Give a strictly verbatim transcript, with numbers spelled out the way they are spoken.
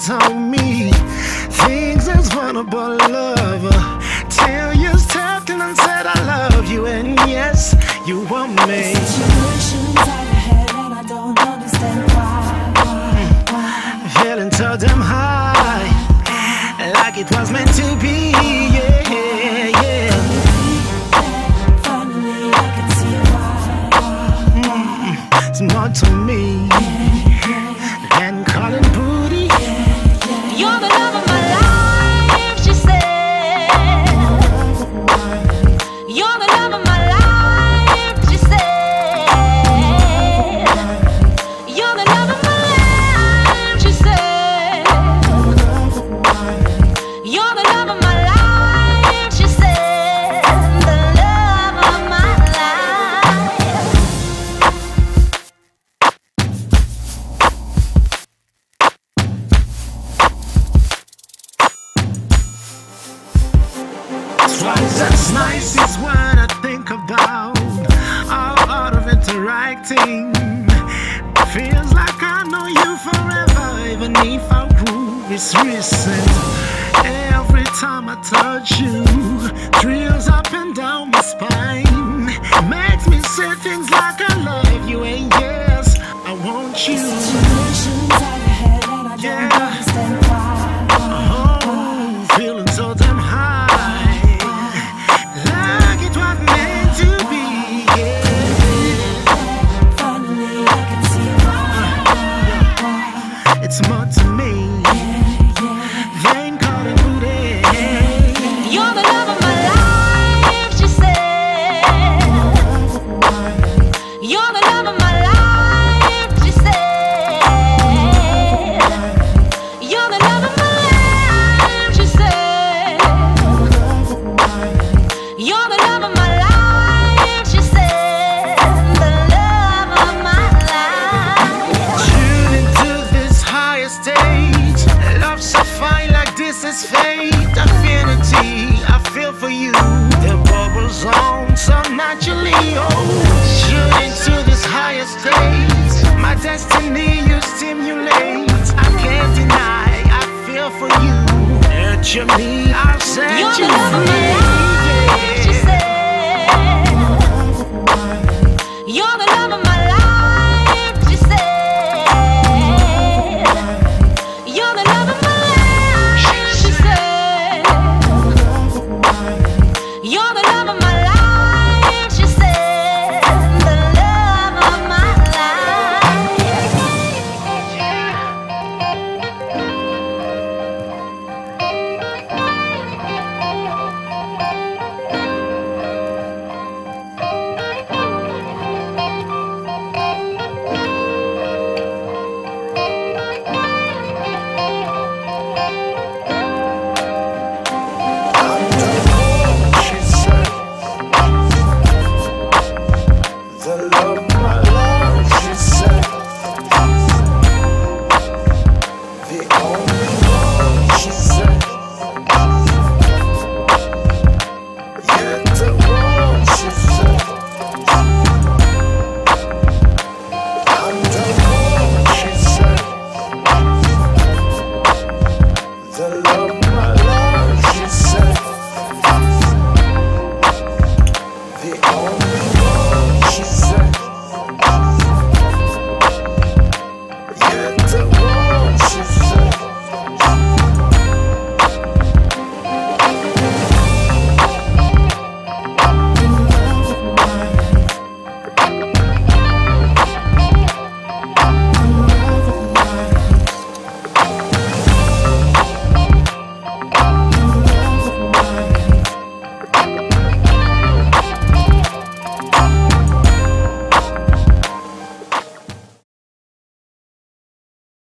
told me things as vulnerable lover till you stepped in and said I love you, and yes, you want me. Situations I've had and I don't understand why, why, why. Feeling so damn high, like it was meant to be, yeah, yeah. Finally I can see why, why, why. It's more to me than calling booty. You're the love of my life, she said. You're the love of my life, she said. You're the love of my life, she said. You're the love of my life, she said. The love of my life. Twice as nice is what I think about. All out of interacting. Feels like I know you forever, even if our groove is recent. Every time I touch you, thrills up and down my spine. Makes me say things like I love you, and yes, I want you. Situations I've had and I don't Yeah. understand why, why, Oh, feeling so damn high, like it was meant to be, yeah. Finally I can see why, why. It's more to me than calling booty. You're the love of my life, she said. You're the love of my life, she said. You're the love of my life, she said. You're the love of my life, she said. The love of my life. Tune into this higher stage. Love so fine, like this is fate. Affinity, I feel for you. The bubbles on so naturally. Oh, tune into this higher stage. My destiny you stimulate. I can't deny, I feel for you. Nurture me, I'll set You're you the love of my free. life.